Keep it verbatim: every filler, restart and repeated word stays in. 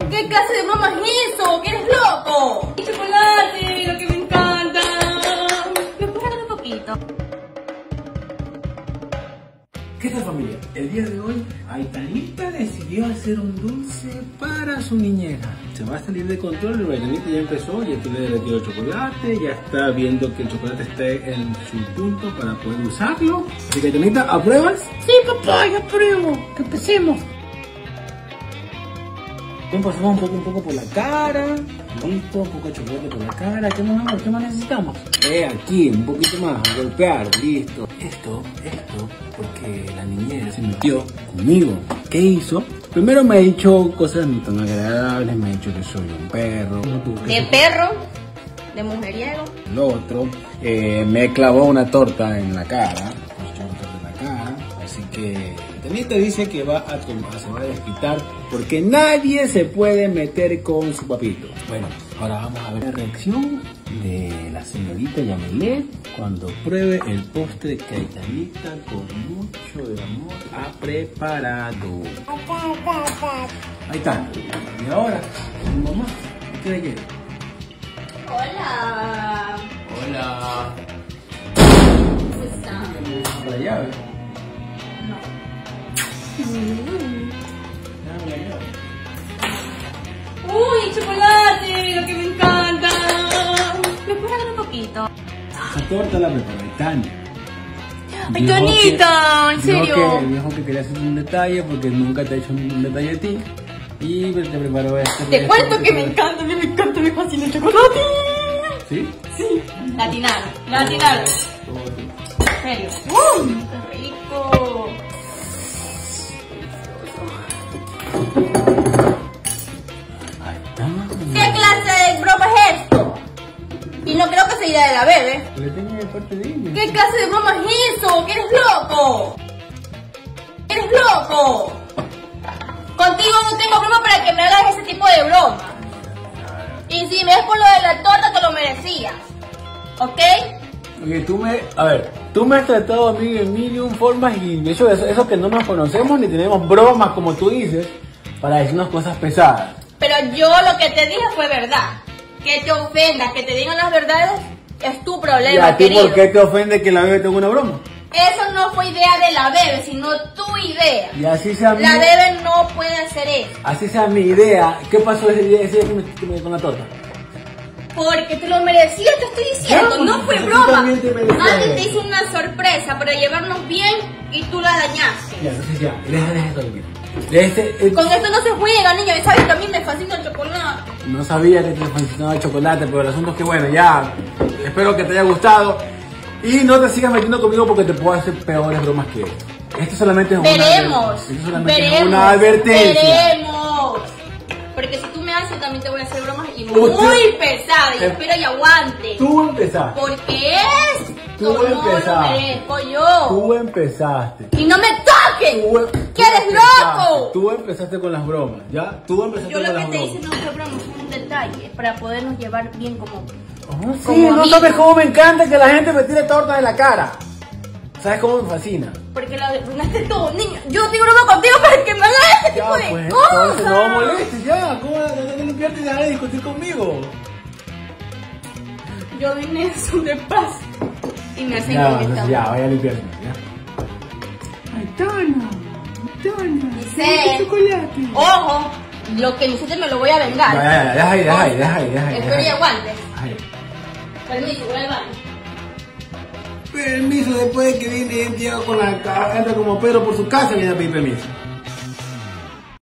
¿Qué clase de broma es eso? ¿Que eres loco? ¡Chocolate! ¡Lo que me encanta! ¿Me puedes dar un poquito? ¿Qué tal, familia? El día de hoy, Aitanita decidió hacer un dulce para su niñera. Se va a salir de control, pero Aitanita ya empezó, ya tú le derretido el chocolate, ya está viendo que el chocolate esté en su punto para poder usarlo. Así que, Aitanita, ¿apruebas? Sí, papá, ya apruebo. Que empecemos. Pasamos un poco, un poco por la cara, listo, un poco de chocolate por la cara. ¿Qué más, amor? ¿Qué más necesitamos? Eh, aquí, un poquito más, a golpear, listo. Esto, esto, porque la niñera se metió conmigo. ¿Qué hizo? Primero me ha dicho cosas no tan agradables, me ha dicho que soy un perro. ¿De perro? ¿De mujeriego? El otro, eh, me clavó una torta en la cara, una torta en la cara, así que Aitanita dice que va a, se va a desquitar porque nadie se puede meter con su papito. Bueno, ahora vamos a ver la reacción de la señorita Yamilet cuando pruebe el postre que Aitanita con mucho de amor ha preparado. Ahí está. Y ahora, mamá, ¿qué le quiere? Hola. Hola. ¿Cómo estás? La llave. Mm. Dame la llave. ¡Uy, chocolate! ¡Lo que me encanta! ¿Me puedes dar un poquito? Esa torta la preparó Aitana. ¡Aitanita! ¿En serio? Dijo que, dijo que quería hacer un detalle porque nunca te ha hecho un detalle a ti. Y te preparó esto. Te cuento que me encanta, me encanta, me fascina el chocolate. ¿Sí? Sí. Latinar, latinar. En serio. ¡Uy! ¡Qué rico! ¿Qué clase de broma es esto? Y no creo que sea idea de la bebé. Le tengo de parte de ella. ¿Qué clase de broma es eso? ¿Que eres loco? ¿Eres loco? Contigo no tengo broma para que me hagas ese tipo de broma. Y si me es por lo de la torta, te lo merecías. ¿Ok? Oye, tú me... A ver, tú me has tratado a mí de mil y un formas y eso, eso, eso que no nos conocemos ni tenemos bromas, como tú dices, para decirnos cosas pesadas. Pero yo lo que te dije fue verdad. Que te ofendas, que te digan las verdades, es tu problema, ¿Y a ti querido. por qué te ofende que la bebé tenga una broma? Eso no fue idea de la bebé, sino tu idea. Y así sea mi... La bebé no puede hacer eso. Así sea mi idea. ¿Qué pasó ese día, ese día que me, que me con la torta? Porque te lo merecías, te estoy diciendo, Ya, no fue tú broma. también te mereces. Alguien te hizo una sorpresa para llevarnos bien y tú la dañaste. Ya, entonces ya, deja de esto, de este, eh, Con esto no se juega, niña, y sabes que a mí me fascina el chocolate. no sabía que te fascinaba el chocolate, pero el asunto es que bueno, ya, espero que te haya gustado y no te sigas metiendo conmigo porque te puedo hacer peores bromas que esto. Esto solamente es una, Veremos, esto solamente veremos, es una advertencia. veremos. Porque si tú me haces, también te voy a hacer bromas y Usted- muy pesadas, y Eh, espero y aguante. Tú empezaste, Porque esto Tú no lo empezaste. merezco yo. tú empezaste. Y no me toques, Tú, em- que tú eres empezaste, loco. Tú empezaste con las bromas, ¿ya? Tú empezaste Yo con lo que las te bromas. hice no fue broma, fue un detalle para podernos llevar bien como... Oh, sí, como no amiga. sabes cómo me encanta que la gente me tire torta en la cara. ¿Sabes cómo me fascina? Porque la arruinaste todo, niño. Yo te broma contigo para que me hagas este Ya, tipo de pues, cosas. entonces no molestes, ya. ¿Cómo vas a limpiarte y dejar de discutir conmigo? Yo vine eso de paz. Y me hacen Ya, con entonces esta. ya, vaya a limpiarse, ya. Aitana, Aitana, Dice, chocolate. ojo, lo que me hiciste me lo voy a vengar. Ya, ya, ya, deja ahí, deja ahí, deja ahí, deja ahí. Espero y aguantes. Ay. Permiso, voy al baño. Permiso, después de que viene, llega con la cara, entra como Pedro por su casa, viene a pedir permiso.